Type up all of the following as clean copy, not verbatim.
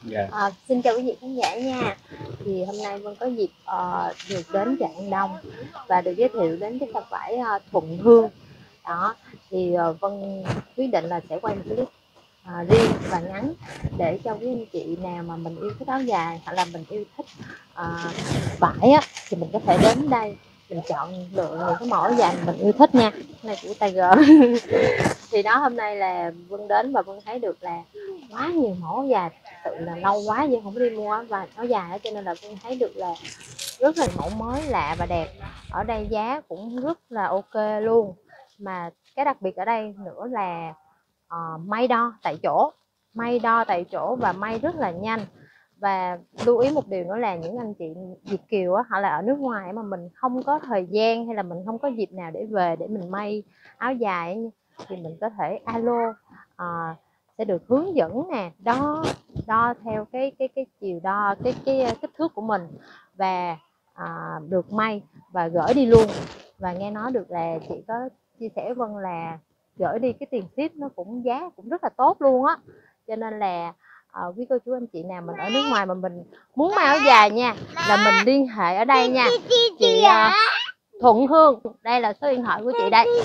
Dạ. Xin chào quý vị khán giả nha. Thì hôm nay Vân có dịp được đến chợ An Đông và được giới thiệu đến cái sạp vải Thuận Hương. Đó, thì Vân quyết định là sẽ quay một clip riêng và ngắn để cho quý anh chị nào mà mình yêu thích áo dài hoặc là mình yêu thích vải á, thì mình có thể đến đây mình chọn lựa những cái mẫu áo dài mình yêu thích nha. Cái này của Tiger. Thì đó, hôm nay là Vân đến và Vân thấy được là quá nhiều mẫu áo dài, tự là lâu quá nhưng không có đi mua và áo dài đó, cho nên là Vân thấy được là rất là mẫu mới lạ và đẹp. Ở đây giá cũng rất là ok luôn, mà cái đặc biệt ở đây nữa là may đo tại chỗ, và may rất là nhanh. Và lưu ý một điều nữa là những anh chị Việt kiều á, hoặc là ở nước ngoài mà mình không có thời gian hay là mình không có dịp nào để về để mình may áo dài ấy, thì mình có thể alo, sẽ được hướng dẫn nè, đo theo cái chiều đo, cái kích thước của mình và được may và gửi đi luôn. Và nghe nói được là chị có chia sẻ Vân là gửi đi cái tiền ship nó cũng giá cũng rất là tốt luôn á, cho nên là quý cô chú anh chị nào mình ở nước ngoài mà mình muốn may áo dài nha, là mình liên hệ ở đây nha, chị Thuận Hương. Đây là số điện thoại của chị đây.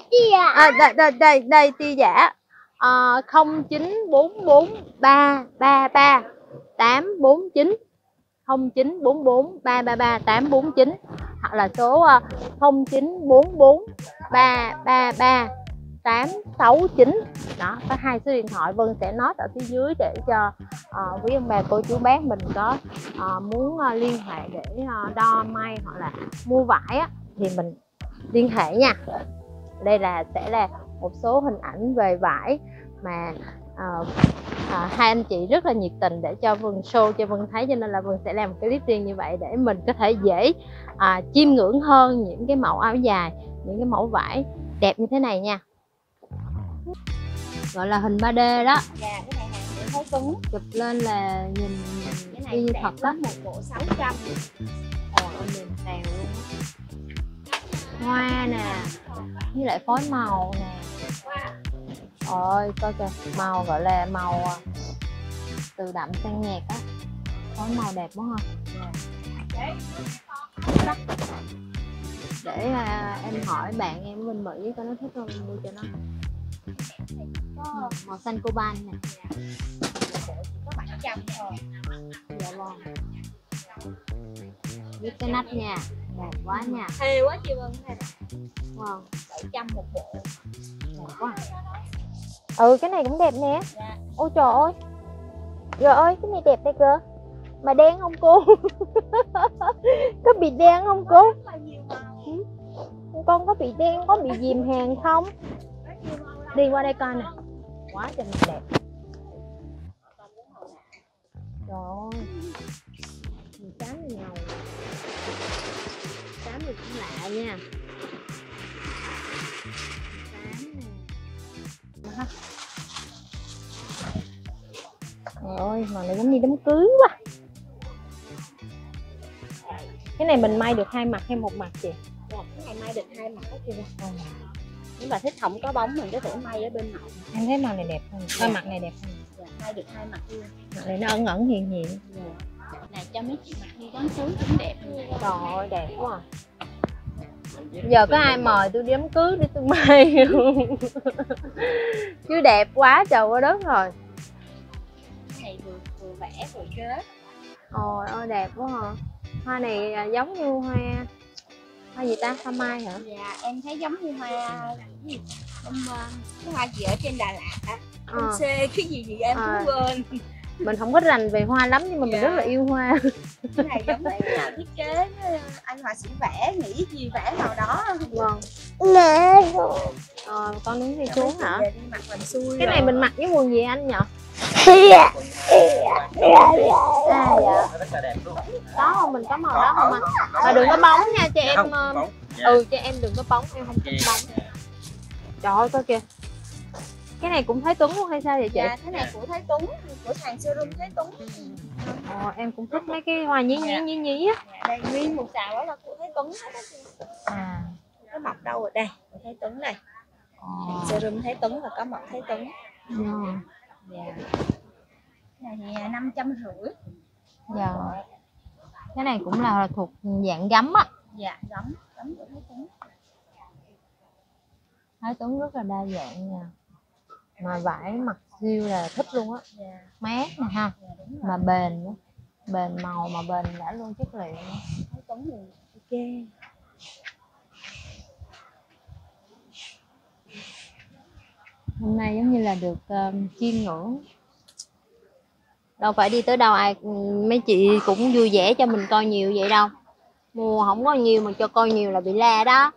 Đây Tia Giả, 0944333849, 0944333849, hoặc là số 0944333869. Đó, có hai số điện thoại. Vân sẽ note ở phía dưới để cho quý ông bà cô chú bác mình có muốn liên hệ để đo may hoặc là mua vải á, thì mình liên hệ nha. Đây sẽ là một số hình ảnh về vải mà hai anh chị rất là nhiệt tình để cho Vân show cho Vân thấy, cho nên là Vân sẽ làm một cái clip riêng như vậy để mình có thể dễ chiêm ngưỡng hơn những cái mẫu áo dài, những cái mẫu vải đẹp như thế này nha. Gọi là hình 3D đó. Dạ, cái này hàng để thấy cứng. Chụp lên là nhìn cái này như thật đó. Một bộ 600. Ôi ơi, mềm xèo luôn. Hoa nè, với lại phối màu nè. Ôi coi kìa, màu gọi là màu từ đậm sang nhạt á, phối màu đẹp quá ha. Để em hỏi bạn em bên Mỹ coi nó thích không, mua cho nó. Màu xanh coban nè. Có 700 thôi. Dạ vâng. Với cái nách nha, đẹp quá nha. Thê quá chị Vân này. Vâng. 700 một bộ. Đẹp quá. Cái này cũng đẹp nè. Dạ. Ôi trời ơi. Trời ơi, cái này đẹp đây cơ. Mà đen không cô? Có bị đen không cô? Con có bị đen, có bị dìm hàng không? Đi qua đây coi nè. Quá trời mình đẹp. Trời ơi. Mình xám thì ngầu. Xám thì cũng lạ nha. Xám nè. Trời ơi, màu này giống như đám cưới quá. Cái này mình may được hai mặt hay một mặt chị? Dạ, cái này may được hai mặt đó chị. Nếu mà thích không có bóng mình có thể may ở bên hông. Em thấy màu này đẹp hơn. Dạ. Mặt này đẹp hơn. Dạ, may được hai mặt luôn. Mặt này nó ẩn ẩn hiện hiện. Dạ. Này cho mấy chị mặc đi đám cưới cũng đẹp. Trời ơi, đẹp quá à. Giờ có ai mời tôi đi đám cưới để tôi may không? Chứ đẹp quá trời quá đất rồi. Cái này vừa vẽ vừa kết. Ôi ơi đẹp quá hả? Hoa này giống như hoa gì ta? Hoa mai hả? Dạ, em thấy giống như hoa cái hoa gì ở trên Đà Lạt á. C cái gì em cũng quên. Mình không có rành về hoa lắm nhưng mà mình rất là yêu hoa. Cái này giống mấy nhà thiết kế anh họa sĩ vẽ, nghĩ gì vẽ vào đó. Vâng. Con đứng đi xuống hả? Đi mặc làm xui. Cái này mình mặc với quần gì anh nhỉ? Dạ. Đó không, mình có màu đó không anh? Mà đừng có bóng nha cho em. Cho em đừng có bóng, em không thích bóng. Trời ơi coi kìa. Cái này cũng Thái Tuấn luôn hay sao vậy chị? Dạ, cái này của Thái Tuấn, của hàng showroom Thái Tuấn. Em cũng thích mấy cái hoa nhí á. Dạ, đây nguyên một xào đó là của Thái Tuấn hết đó chị. Nó mọc đâu rồi đây? Của Thái Tuấn này. Showroom Thái Tuấn và có mọc Thái Tuấn. Dạ. Này thì 550. Dạ. Cái này cũng là thuộc dạng gấm á. Dạ, gấm của Thái Tuấn. Thái Tuấn rất là đa dạng nha. Mà vải mặt siêu là thích luôn á. Dạ. Mát nè ha. Dạ, đúng rồi. Mà bền nữa. Bền màu mà bền đã luôn chất liệu nữa. Thái Tuấn thì ok. Hôm nay giống như là được chiêm ngưỡng. Đâu phải đi tới đâu ai mấy chị cũng vui vẻ cho mình coi nhiều vậy đâu. Mua không có nhiều mà cho coi nhiều là bị la đó.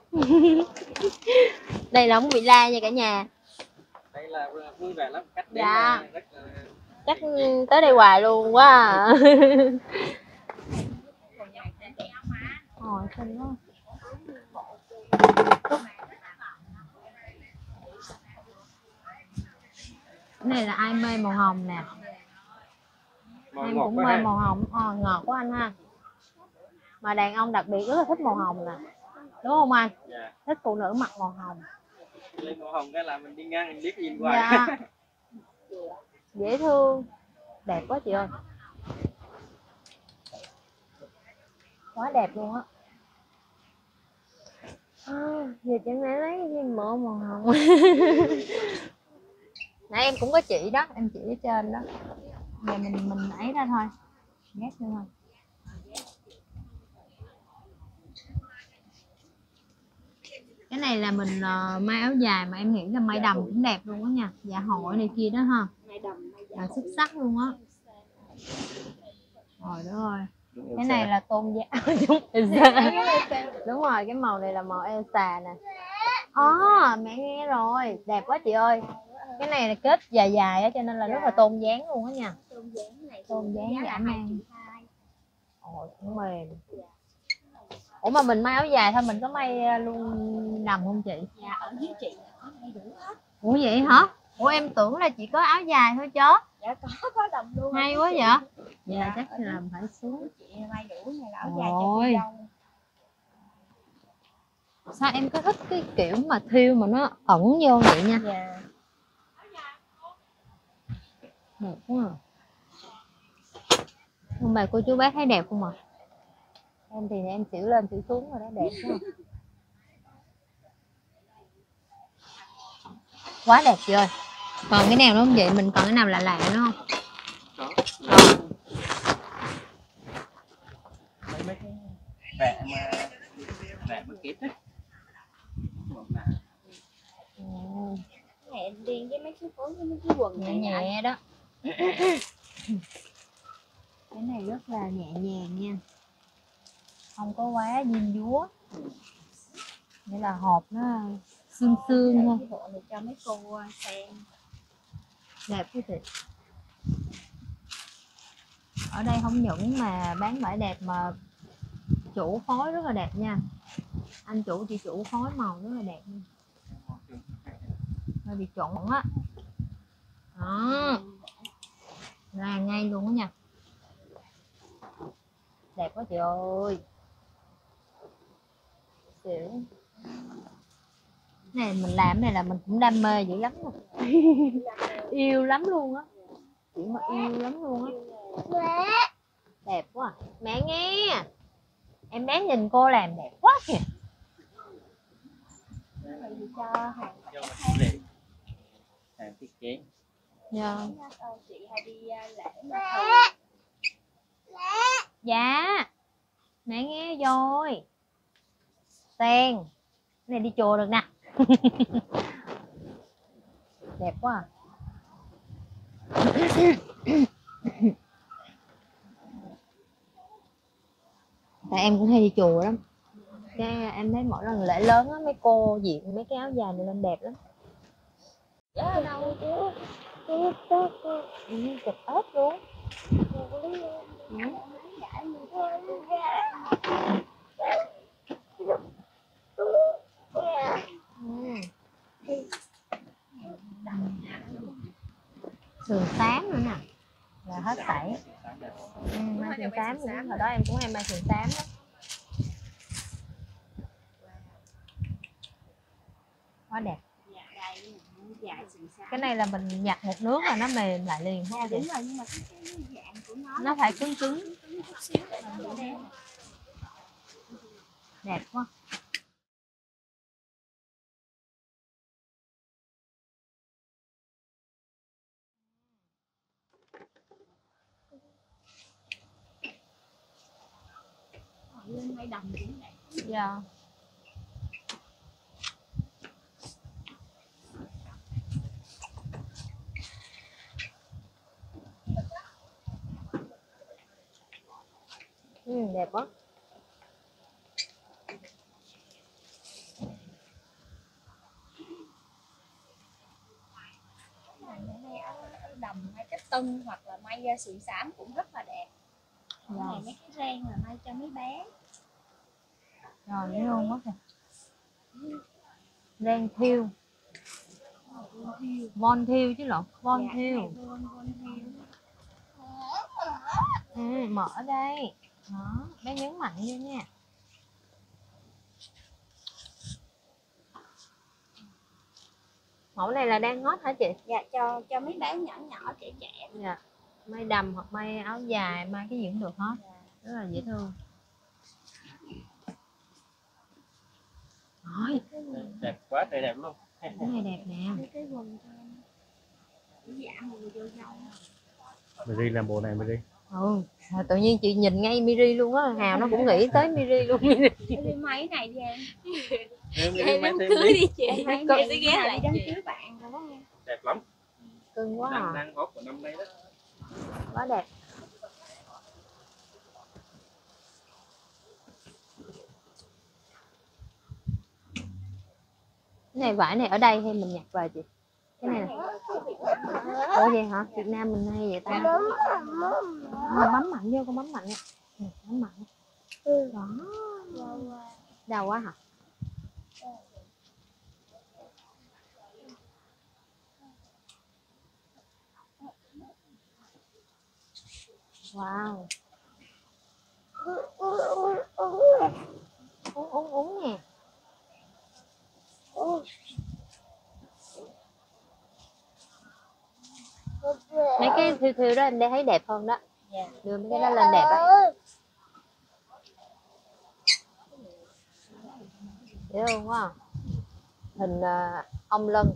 Đây là không bị la nha cả nhà. Đây là vui vẻ lắm, cách đến Dạ. rất là... Chắc tới đây hoài luôn quá à. Ôi, xinh quá. Cái này là ai mê màu hồng nè. Em cũng mê màu hồng. Ngọt quá anh ha. Mà đàn ông đặc biệt rất là thích màu hồng nè. Đúng không anh? Dạ. Thích phụ nữ mặc màu hồng. Lên màu hồng cái là mình đi ngang mình liếc nhìn qua. Dạ. Dễ thương. Đẹp quá chị ơi. Quá đẹp luôn á. Giờ chẳng lẽ lấy cái mỡ màu hồng. Nãy em cũng có chị đó, em chỉ ở trên đó. Giờ mình ấy ra thôi. Ghét nữa thôi. Cái này là mình may áo dài mà em nghĩ là may đầm cũng đẹp luôn á nha. Dạ hội này kia đó ha. Xuất sắc luôn á. Rồi đó ơi. Cái này là tôn giá. Đúng rồi, cái màu này là màu Elsa nè. Mẹ nghe rồi, đẹp quá chị ơi. Cái này là kết dài dài á cho nên là rất là tôn dáng luôn á nha. Tôn dáng dã man. Ôi, cũng mềm. Ủa mà mình may áo dài thôi, mình có may luôn đầm không chị? Dạ, ở dưới chị có may đủ hết. Ủa vậy hả? Ủa em tưởng là chỉ có áo dài thôi chứ. Dạ, có đầm luôn. Hay quá vậy? Dạ, chắc là phải xuống. Chị may đủ này là áo dài cho cô dâu. Sao em có thích cái kiểu mà thêu mà nó ẩn vô vậy nha. Dạ. Đẹp quá à. Ông bà cô chú bác thấy đẹp không ạ? Em thì em xỉu lên xỉu xuống rồi đó, đẹp quá. Quá đẹp chị ơi. Còn cái nào nữa không vậy? Mình còn cái nào lạ lạ nữa không? Đó. Mấy cái vẽ mà kết đấy. Cái này em đi với mấy cái phối với mấy cái quần Nhẹ nhẹ đó. Cái này rất là nhẹ nhàng nha. Không có quá diêm dúa. Nghĩa là hộp nó xương xương thôi. Bộ này cho mấy cô xem. Đẹp quá chị. Ở đây không những mà bán vải đẹp mà chủ phối rất là đẹp nha. Anh chủ chị chủ phối màu rất là đẹp nha. Hơi bị trộn á. Đó. Ra ngay luôn á nha. Đẹp quá chị ơi. Xỉu. Này mình làm cái này là mình cũng đam mê dữ lắm rồi. Yêu lắm luôn á. Chị mà yêu lắm luôn á. Đẹp quá à. Mẹ nghe. Em bé nhìn cô làm đẹp quá kìa. Cho hàng thiết kế. Dạ. chị hay đi lễ mà Dạ. Mẹ nghe rồi. Sen. Cái này đi chùa được nè. Đẹp quá à. Tại em cũng hay đi chùa lắm. Cái em thấy mỗi lần lễ lớn á, mấy cô diện mấy cái áo dài này lên đẹp lắm. đâu chứ. Chụp ớt luôn. Sườn xám nữa nè. Là hết sảy. Mang sườn xám nữa. Hồi đó em cũng hay mang sườn xám đó. Quá đẹp. dài xù xà. Cái này là mình nhặt một nước là nó mềm lại liền Dạ, không đúng chị? rồi, nhưng mà cái dạng của Nó phải cứng cứng. cứng chút xíu là nó đen. Đẹp quá. Lên mai đồng cũng đẹp. Dạ. Đẹp quá. May ở đầm, may cách tân hoặc là may da sườn xám cũng rất là đẹp. Cái Dạ. này mấy cái ren là may cho mấy bé. Rồi dễ thương quá kìa. Ren thiêu. Von thiêu chứ lộn. Von Dạ, thiêu. von thiêu. Mở đây. Đó, bé nhấn mạnh vô nha. Mẫu này là đang hot hả chị? Dạ, cho mấy bé nhỏ nhỏ trẻ trẻ. Dạ. May đầm hoặc may áo dài, may cái gì cũng được hết. Dạ. Rất là dễ thương. Rồi, Đẹp quá trời đẹp luôn. cái này đẹp nè. Cái quần cho giảm người vô dâu. Miri làm bộ này Miri. Tự nhiên chị nhìn ngay Miri luôn á, Hào nó cũng nghĩ tới Miri luôn. Miri. Đi máy này đi em. Em đám cưới đi Chị em máy này sẽ ghé lại đám cưới bạn rồi đó. đẹp lắm. Cưng quá à. Đang hot của năm nay đó. Quá đẹp. Cái này vải này ở đây hay mình nhặt về chị? Cái này nè. Ủa vậy hả? Việt Nam mình hay vậy ta? Bấm mạnh vô, con bấm mạnh nha. Bấm mạnh. Đó. Đau quá hả? Wow. Uống nè. Mấy cái thiêu thiêu đó em để thấy đẹp hơn đó. Dạ. Đưa mấy cái đó lên đẹp á. Dễ thương quá à. Hình ông Lân.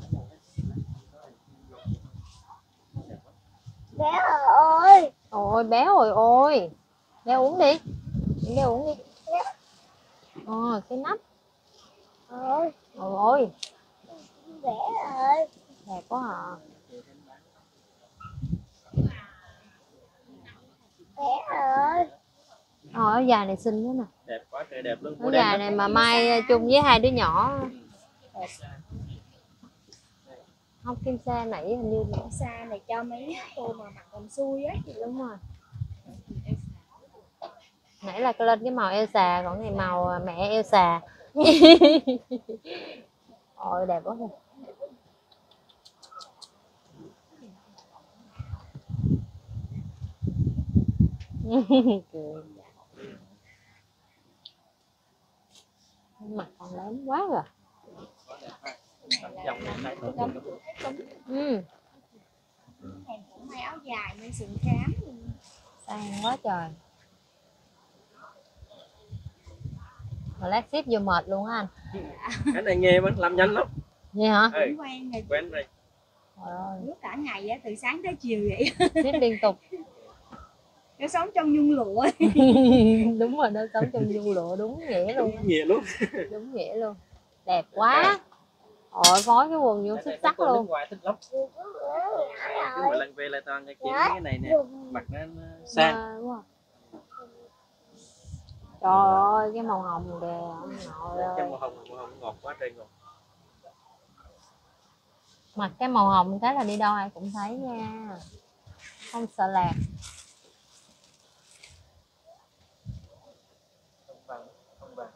Bé ơi. Ôi bé ơi ôi. Bé uống đi. Bé uống đi. Cái nắp. Ôi ôi. Bé ơi. Đẹp quá à. Bé ơi. Áo dài này xinh quá nè. Đẹp quá trời đẹp luôn. Áo dài này mà mai chung với hai đứa nhỏ. Không, Kim Sa nãy hình như Kim Sa này cho mấy cô mà mặc quần xuôi á. đúng rồi. Nãy là lên cái màu Elsa, còn này màu mẹ Elsa. Ôi đẹp quá kìa. Cười. Mặt còn lớn quá rồi. Dòng này Em cũng may áo dài, may sườn xám. Sang quá trời. Mà lát ship vô mệt luôn á anh. cái này nghe mà làm nhanh lắm. Vậy hả? Ừ, Quen rồi. quen rồi. Trời ơi, Lúc cả ngày á, từ sáng tới chiều vậy. ship liên tục. Nó sống trong nhung lụa. Đúng rồi, nó sống trong dung lụa, đúng nghĩa luôn. Đúng nghĩa luôn. Đúng nghĩa luôn. Đẹp quá. Ôi phối cái quần vô xuất sắc luôn. Ngoài thích lắm. Cứ mỗi lần về lại toàn cái kiếm cái này nè, mặc nó sang. Đúng rồi. Trời ơi, cái màu hồng kìa, ông nội Cái ơi. màu hồng ngọt quá trời ngọt. Mặc cái màu hồng cái là đi đâu ai cũng thấy nha. Không sợ lạc. Không vàng.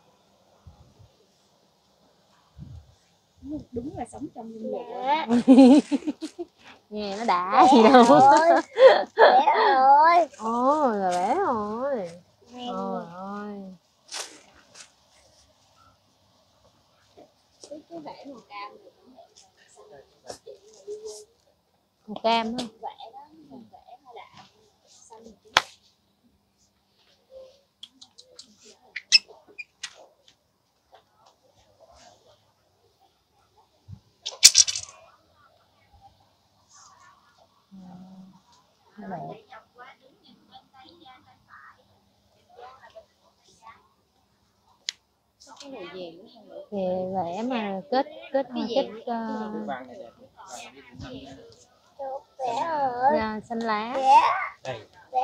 Đúng là sống trong nhung lụa. Nghe nó đã gì đâu. Bé ơi. Ồ, là bé rồi. Quen Trời ơi. cái vẻ màu cam này cũng đẹp. Màu cam á. Đẹp. Thì vẽ mà kết Vàng này đẹp. Vàng biết cũng dạ, xanh lá. đây.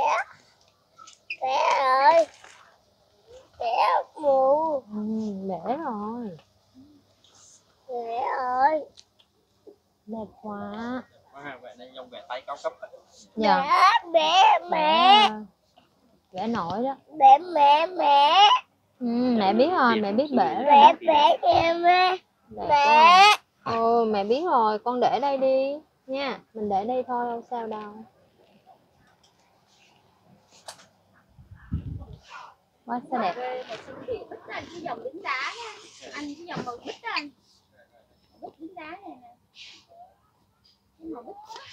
Để rồi. Đẹp quá. Wow, vẽ này dòng vẽ tay cao cấp. Dạ. Vẽ nổi đó. Mẹ biết rồi, mẹ biết bể rồi đó. Đẹp quá. Mẹ biết rồi, con để đây đi nha, mình để đây thôi, không sao đâu. Quá sao đẹp. Anh cái dòng đính đá nha. Anh cái dòng màu bích đó anh. Bích đính đá này nè. Cái màu bích đó.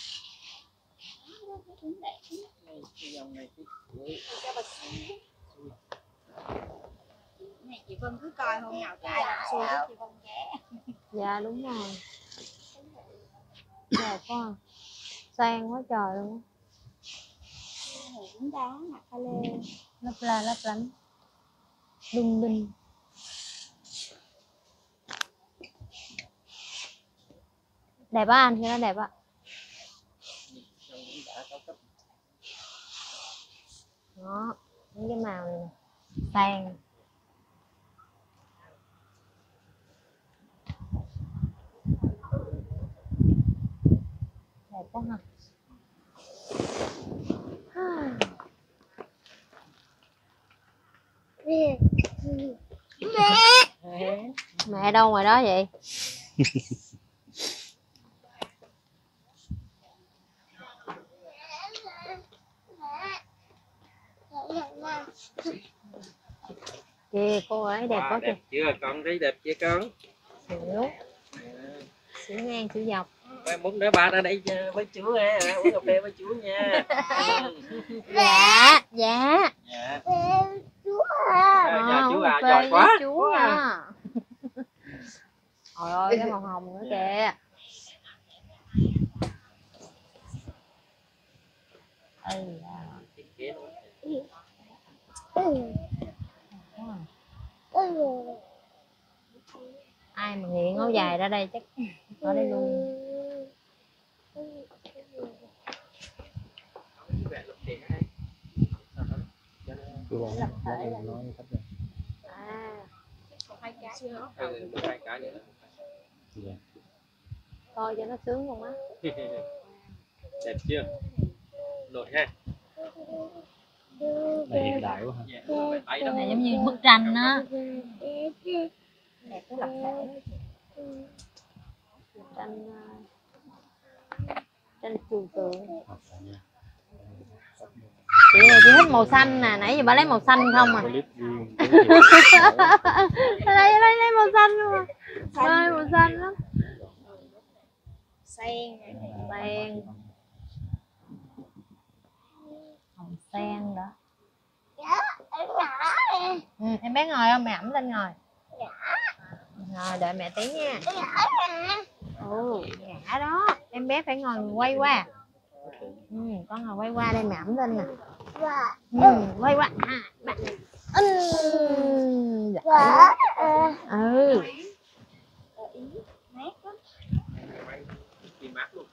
Cái dòng này Này chị Vân cứ coi hôm nào cái ai làm xui với chị Vân ghé. Dạ đúng rồi. Đẹp quá. Sang quá trời luôn. Đính đá mặt pha lê. Lấp la lấp lánh. Lung linh. Đẹp á anh, cái đó đẹp á. Đó, những cái màu này nè. Sang. Đẹp quá ha. Mẹ đâu ngoài đó vậy? Kìa cô ấy đẹp quá kìa. Đẹp chưa con, thấy đẹp chưa con? Xỉu. Xỉu ngang xỉu dọc. Muốn đứa ba ra đây với chú ha, uống cà phê với chú nha. Dạ, dạ. Dạ. Chú à, giỏi quá. Chú à. Trời ơi, cái màu hồng nữa kìa. Ai mà nghiện áo dài ra đây chắc ở đây luôn. Lập thể là Hai cái nữa. Hai cái nữa. coi cho nó sướng không á. Đẹp chưa? Nổi ha. Này hiện đại quá ha. Tay đó. Này giống như bức tranh á. Đẹp cái lập thể. Tranh trừu tượng. Chị này chị thích màu xanh nè, nãy giờ bà lấy màu xanh không à. lấy màu xanh luôn à. Ơi màu xanh lắm. Sen. Sen. Hồng sen đó. Em bé ngồi không? Mẹ ẵm lên ngồi. Rồi đợi mẹ tí nha. Ngã đó. Em bé phải ngồi quay qua. Con ngồi quay qua đây mẹ ẵm lên nè. Quay qua. Mát luôn.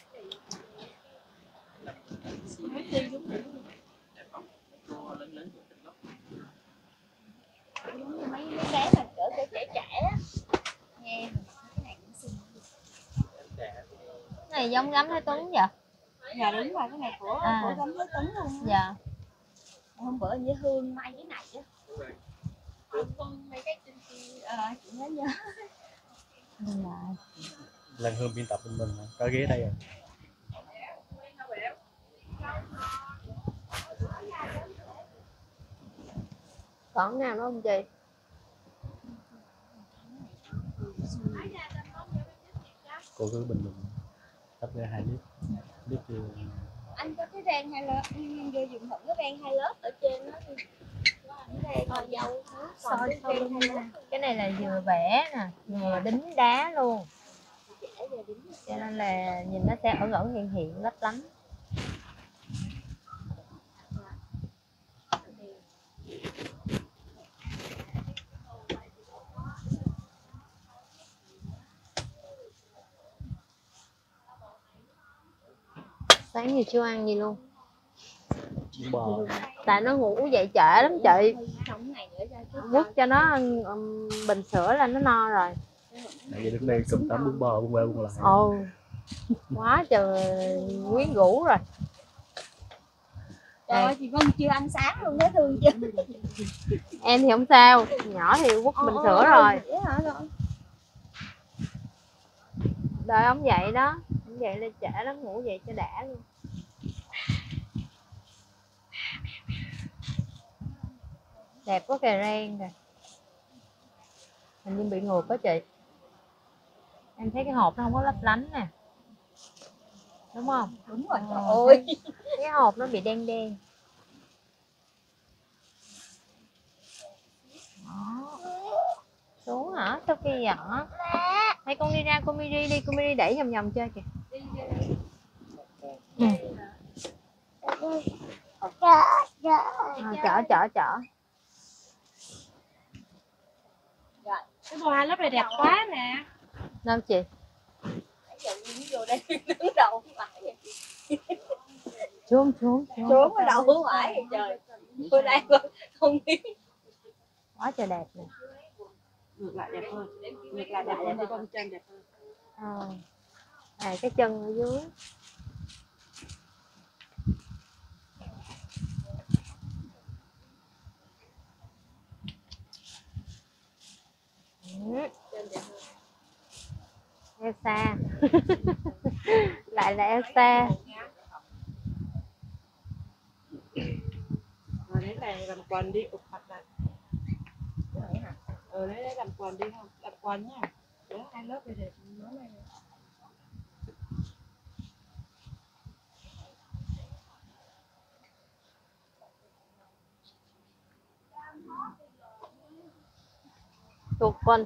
Mấy bé mà cỡ trẻ á. Nghe cái này cũng xinh. Cái này giống Gấm Thái Tuấn vậy? Dạ đúng rồi, cái này của Gấm Thái Tuấn luôn. Dạ. Hôm bữa với Hương may cái này á. Con may cái chị nhớ. Lan Hương biên tập bên mình có ghế đây rồi. Còn nào nữa không chị? Cô cứ bình luận tách ra 2 lít, lít kia. Anh có cái ren 2 lớp, anh vô dùng thử cái ren 2 lớp ở trên đó đi. Cái ren còn dâu còn cái ren 2 lớp. Cái này là vừa vẽ nè, vừa đính đá luôn, cho nên là nhìn nó sẽ ẩn ẩn hiện hiện lấp lánh. Sáng giờ chưa ăn gì luôn, Bún bò. tại nó ngủ dậy trễ lắm chị, Xong ngày nữa ra chút quất cho nó ăn bình sữa là nó no rồi. Nãy giờ đứng đây cầm tấm bún bò bún qua bún lại. Ồ, quá trời quyến rũ rồi. Trời ơi, chị Vân chưa ăn sáng luôn đó thương chứ. Em thì không sao, nhỏ thì quất bình sữa rồi. Vậy hả rồi? Đợi ông dậy đó, ông dậy lên trễ lắm, ngủ dậy cho đã luôn. Đẹp quá kìa ren kìa. Hình như bị ngược đó chị. Em thấy cái hộp nó không có lấp lánh nè, đúng không? Đúng rồi, trời ơi. Cái hộp nó bị đen đen. Đó. Xuống hả? Sao kia vậy? Hay con đi ra con Miri đi, con Miri đẩy vòng vòng chơi kìa. Ừ. Chở. Cái bò 2 lớp này đẹp quá nè. Đâu chị? Nãy giờ Nguyên vô đây đứng đầu không phải. Xuống. Trốn ở đầu không phải vậy trời. Tôi đây không biết. Quá trời đẹp nè. Ngược lại đẹp hơn. Ngược lại đẹp hơn, con chân đẹp hơn. Cái chân ở dưới. Elsa. Lại là Elsa. Đấy là làm quần đi, ụp mặt này. Đấy làm quần đi không? Làm quần nha. Đấy 2 lớp này đẹp, nó này. Tuột quần.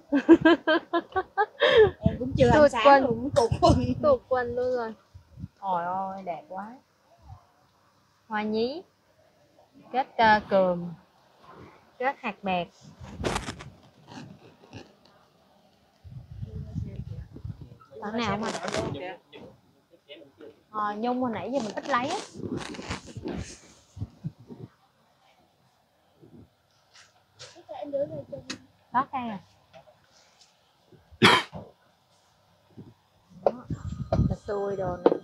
Em cũng chưa ăn Tuột sáng quần. luôn, tuột Quần luôn rồi. Trời ơi đẹp quá. Hoa nhí kết cườm, kết hạt bẹt. Ở nào mà nhung hồi nãy giờ mình ít lấy á. Đó cây à. Cà xui đồ nè.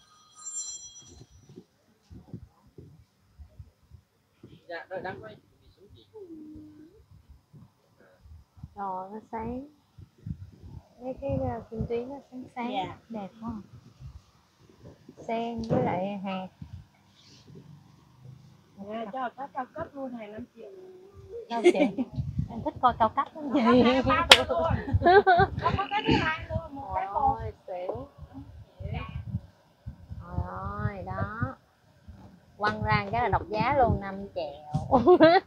Dạ, rồi đang quay. Rồi nó sáng. Cái kim tuyến nó sáng Dạ. đẹp quá. Sen với lại hạt. Cho cao cấp luôn này 5 triệu. Đâu chị? Em thích coi cao cấp lắm chị. Có cái thứ hai luôn, một cái một. Ôi xỉu. Trời ơi đó. Quăng ra cái là độc giá luôn 5 triệu.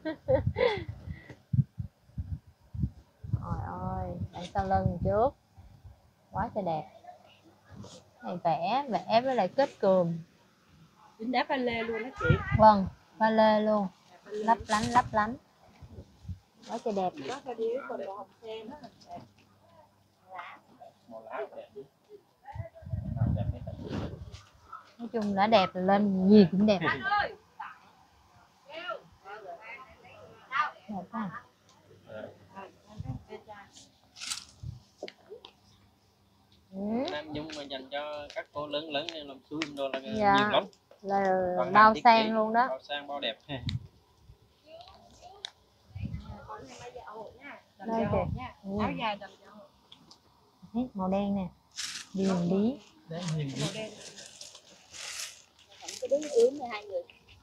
Trời ơi, đằng sau lưng trước. Quá trời đẹp. Này vẽ với lại kết cườm. Đính đá pha lê luôn đó chị. Vâng, pha lê luôn. Lấp lánh. Quá trời đẹp. Đó pha điếu còn đồ hồng sen đó là đẹp. Nói chung đã đẹp là lên gì cũng đẹp. Đẹp quá. Nam Nhung mà dành cho các cô lớn lớn nên làm suối đồ là Dạ. nhiều lắm. Là Còn bao thiết sang kế, luôn đó. bao sang bao đẹp. Đây kìa. Áo dài đầm dầu. Thấy màu đen nè. Điền lý. Màu đen. Cái đứng ướm này 2 người.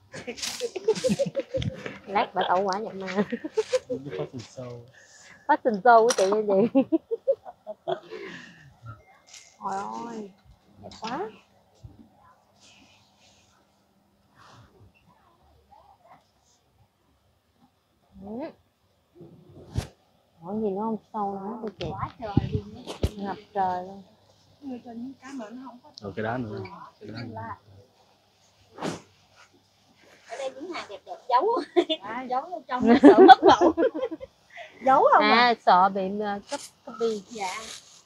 Lát bà tẩu quả nhập mà. Fashion show. Fashion show của chị như vậy. Trời ơi, đẹp quá. Còn gì nữa không? Sâu nữa thôi chị. Quá trời luôn á. Ngập trời luôn. Người trên những cái mà nó không có rồi cái đá nữa, cái đá nữa. Ở đây những hàng đẹp đẹp giấu giấu trong nó sợ mất mẫu. Giấu không à? À, sợ bị copy. Dạ.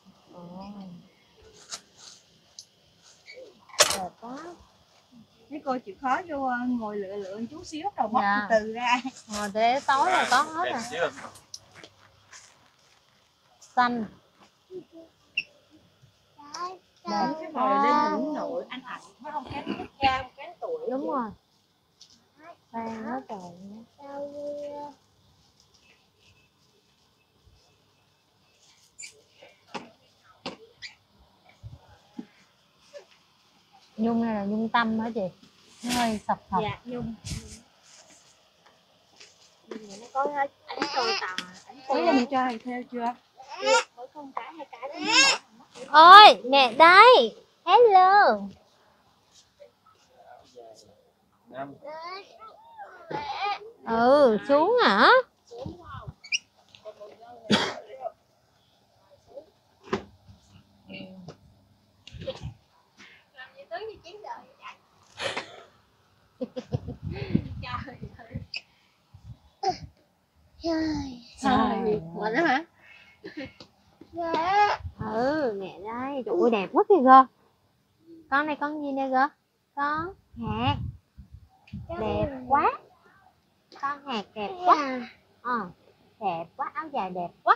Đẹp quá. mấy cô chịu khó vô ngồi lựa lựa chút xíu rồi móc Dạ. từ từ ra. Rồi để tối là có hết rồi. Chưa? Xanh. Đẹp. Cái mồi lên những nội anh ảnh nó không kém cao kém tuổi. Đúng rồi. Vàng hết rồi. Nhung này là nhung tâm hả chị? Nó hơi sọc sọc. Dạ, Nhung. Nó có hết ánh tôi tàu, ánh Có em cho hàng theo chưa? mỗi con cái hai cái đó nó Ôi, mẹ đây. Hello. Năm. Ừ, xuống hả? làm gì tới như chiến đời vậy? Trời, mệt lắm hả? Ừ, mẹ đây. Trời ơi, đẹp quá kìa cơ. Con này con gì nè cơ? Con hạt. Đẹp quá. Con hạt đẹp quá. Đẹp quá, áo dài đẹp quá.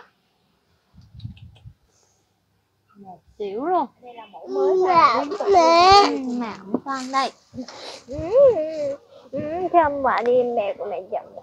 Đẹp xỉu luôn. Đây là mẫu mới là Mẹ con đây. Thế ông bà đi mẹ của mẹ chồng.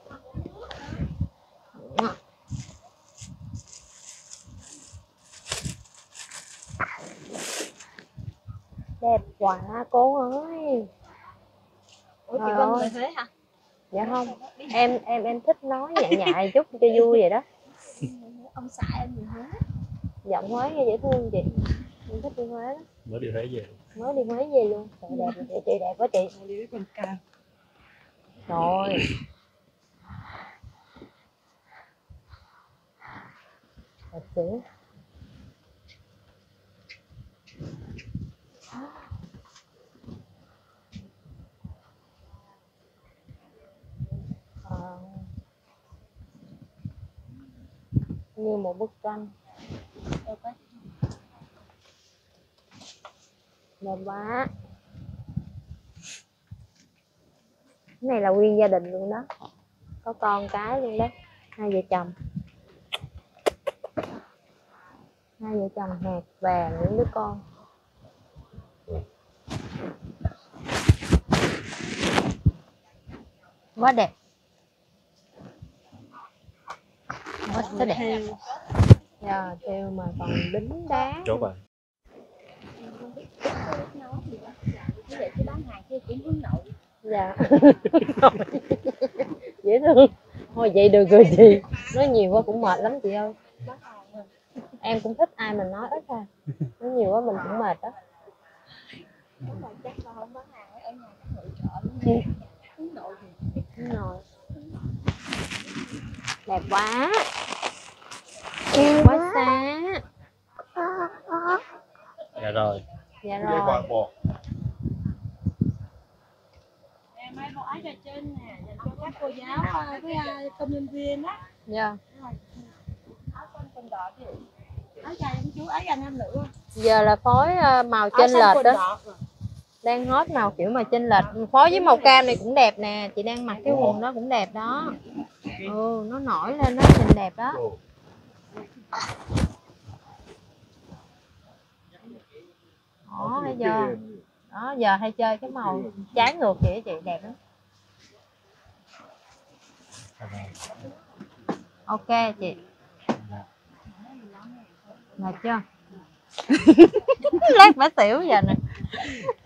Đẹp quá cô ơi. Ủa chị Vân người Huế hả? Dạ không, em thích nói nhẹ nhại chút cho vui vậy đó. Ông xã em người Huế. Giọng Huế nghe dễ thương chị. Em thích đi Huế đó. Mới đi Huế về. Mới đi Huế về luôn. Trời đẹp chị đẹp quá chị. Đi với con cao. Rồi. Đẹp xỉu. Như một bức tranh. Đẹp quá. Cái này là nguyên gia đình luôn đó. Có con cái luôn đó. Hai vợ chồng. Hai vợ chồng hạt vàng những đứa con. Quá đẹp. Quá đẹp. Dạ, theo mà còn đính đá. Chốt rồi. Như vậy chứ bán hàng kia cũng hướng nội. Dạ. Dễ thương. Thôi vậy được rồi chị. Nói nhiều quá cũng mệt lắm chị ơi. Em cũng thích ai mà nói ít thôi. Nói nhiều quá mình cũng mệt đó. Chắc là không bán hàng ở nhà các nội trợ luôn. Hướng nội thì Đúng rồi. Đẹp quá. Quá xa. Dạ rồi. Dạ rồi. Mai bộ áo trà trên nè, dành cho các cô giáo với công nhân viên á. Dạ. Áo quần đỏ thì áo dài em chú áo dài nam nữ. Giờ là phối màu chênh lệch đó. Đang hot màu kiểu mà chênh lệch. Phối với màu cam này cũng đẹp nè. Chị đang mặc cái quần đó cũng đẹp đó. Ừ, nó nổi lên nó nhìn đẹp đó. Đó, bây giờ đó, giờ hay chơi cái màu trái ngược vậy chị, đẹp lắm. Ok chị. Mệt chưa? Lát bả xỉu giờ nè.